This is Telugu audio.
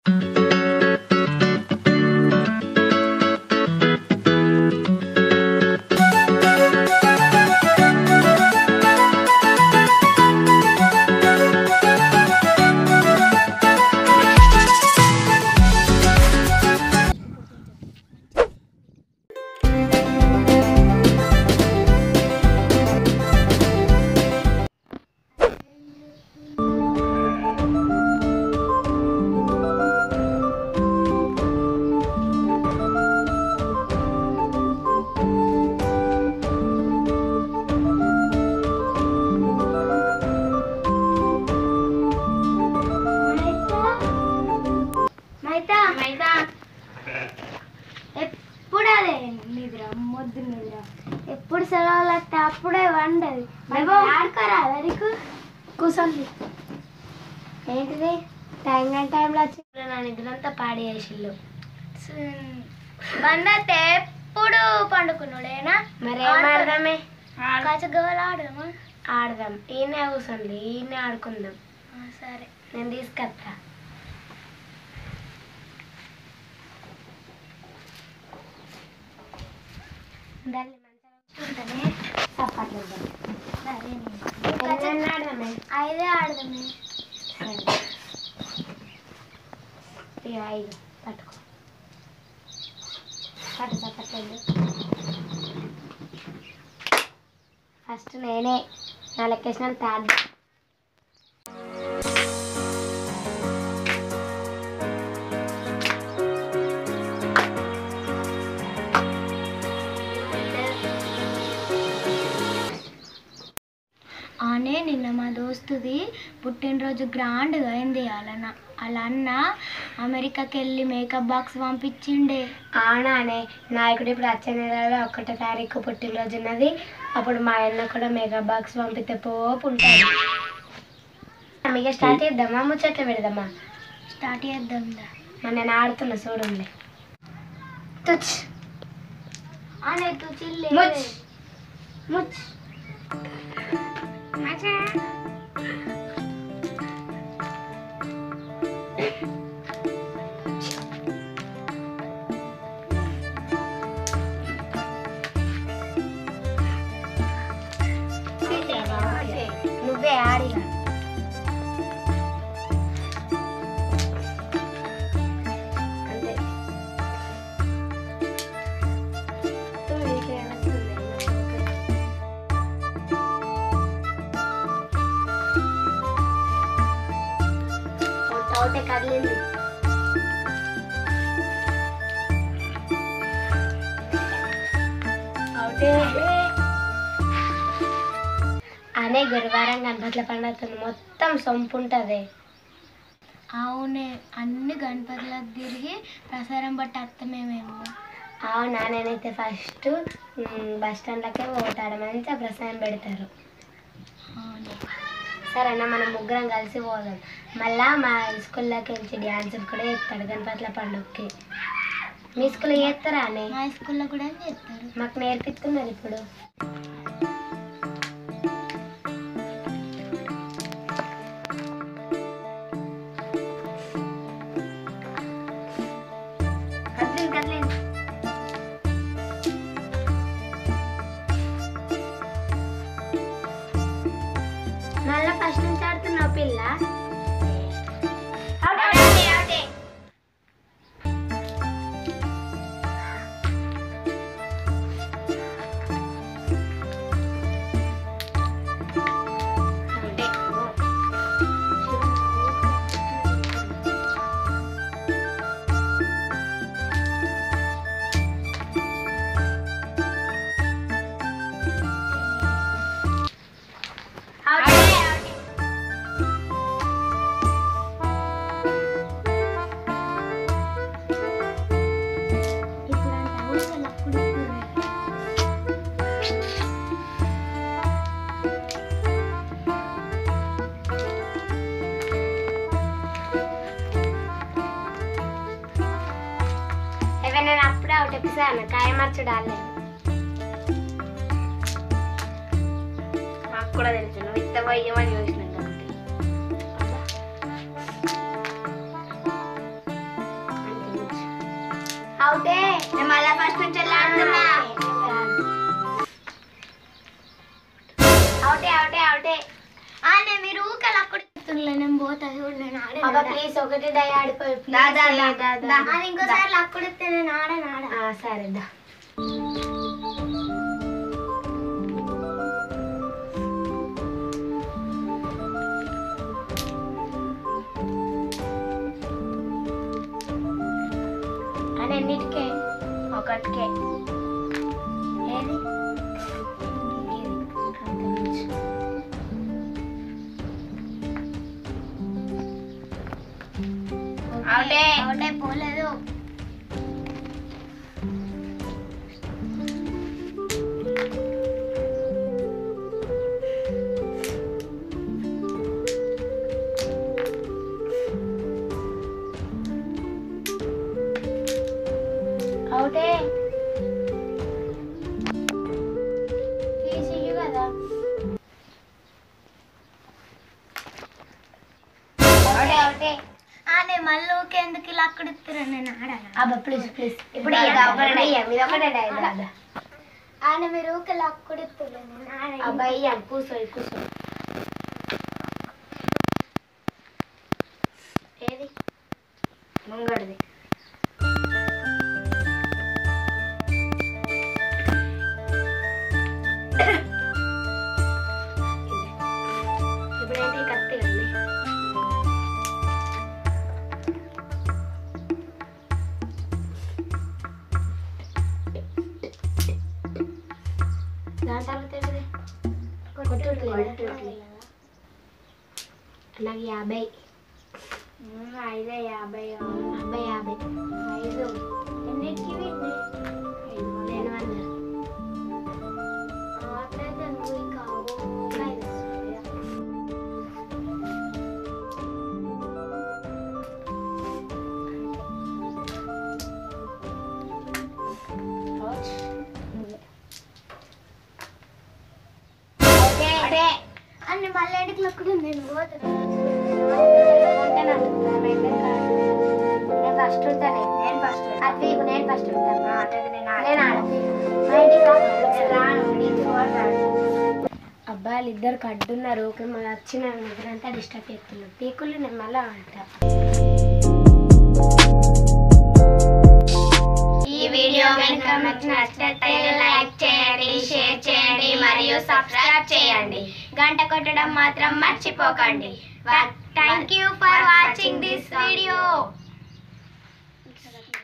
ఎప్పుడు అదే నిద్ర మొద్దు నిద్ర ఎప్పుడు సెలవులు వస్తే అప్పుడే వండదు ఆడుకోరా నీకు కూర్చోండి ఏంటిది టైంలో వచ్చి నా నిద్రంతా పాడి చేసిళ్ళు బందతే ఎప్పుడు పండుకున్నాడేనా మరి ఏం ఆడదామే కాచగోలు ఆడదామా ఆడదాం ఈయనే కూర్చోండి ఈయనే ఆడుకుందాం సరే నేను తీసుకొస్తా దాన్ని మంచిగా చప్పట్లు ఆడదామే ఐదే ఆడదామే ఐదు పట్టుకో పట్టు చప్పట్లు ఫస్ట్ నేనే నా లొకేషన్ థర్డ్ ఆనే నిన్న మా దోస్తుది పుట్టినరోజు గ్రాండ్గా అయింది అలా అన్న అమెరికాకి వెళ్ళి మేకప్ బాక్స్ పంపించిండే అవునానే నాయకుడు ఇప్పుడు వచ్చే నెలలో 1వ తారీఖు పుట్టినరోజు ఉన్నది అప్పుడు మా అన్న కూడా మేకప్ బాక్స్ పంపితే పోపు ఉంటుంది మీకు స్టార్ట్ చేద్దామా ముచ్చట్లు పెడదామా స్టార్ట్ చేద్దాం మరి నేను ఆడుతున్నా చూడండి తుచ్ అనే తుచిల్లే ముచ్ ముచ్ నువ్వే ఆడిగా అంతే అవుతే కదిలింది అవుతే అనే గురువారం గణపతుల పండుగ మొత్తం సొంపు ఉంటుంది అవునే అన్ని గణపతులకు తిరిగి ప్రసారం బట్టి అత్తమేమేమో అవునా నేనైతే ఫస్ట్ బస్ స్టాండ్లకే పోతాడు మంచిగా ప్రసారం పెడతారు సరేనా మనం ముగ్గురం కలిసి పోదాం మళ్ళా మా స్కూల్లోకి వచ్చి డ్యాన్సులు కూడా చేస్తాడు గణపతుల పండుగకి మీ స్కూల్లో చేస్తారా అని మా స్కూల్లో కూడా చేస్తారు మాకు నేర్పిస్తున్నారు ఇప్పుడు మళ్ళా ఫస్ట్ నుంచి ఆడుతున్నావు పిల్ల నేను అప్పుడే ఒకటి ఎప్పిసాను కాయ మార్చడాలే మాకు కూడా తెలుసు నువ్వు ఇంత పోయేమని చూసినాం కాబట్టి అవుతే నేను మళ్ళీ ఫస్ట్ నుంచి ఆడుతున్నా. అవుటే అవుటే అవుటే నేను మీరు ఊకలు అక్కడ నేను పోతా చూడు. నేను ఆడ ప్లీజ్ ఒకటి డై ఆడిపోయి ఇంకోసారి అక్కడితే నేను ఆడ. సరేదా అన్నిటికే ఒకటికే ఏది అవుటే అవుటే పోలేదు. అవుటే తీసి కదా. అవుటే అవుటే నేను మళ్ళీ ఊకే ఎందుకు ఇలా అక్కడ ఇస్తారా నేను ఆడా. ప్లీజ్ ప్లీజ్ ఇప్పుడు ఆయన మీరు ఊకే అక్కడ ఇస్తారు అబ్బాయి కూర్చో కూర్చో. ఏది ముంగడిది ఇప్పుడైతే కత్తి కండి. దాని తర్వాత కొట్టుట్లేదు అలాగే 50 5 50 5 ఎన్నిటికి నేను అట్లయితే నువ్వు ఇంకా అన్ని మళ్ళీ ఎడికి లొక్కుతుంది. నేను ఫస్ట్ ఉంటాను. నేను ఫస్ట్ నేను ఫస్ట్ అబ్బాయిలు ఇద్దరు కడ్డున్నారు. ఓకే మళ్ళీ వచ్చిన నిద్రంతా డిస్టర్బ్ చేస్తున్నారు. పీకులు నేను మళ్ళీ అంట. ఈ వీడియో కనుక మీకు నచ్చినట్లయితే లైక్ చేయండి, షేర్ చేయండి మరియు సబ్స్క్రైబ్ చేయండి. గంట కొట్టడం మాత్రం మర్చిపోకండి. Thank you for watching this video.